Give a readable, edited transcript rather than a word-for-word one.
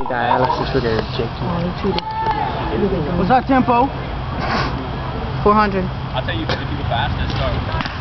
guy, Alex is for the Jake. Oh, he cheated. What's our tempo? 400. I'll tell you, if you go fast, start.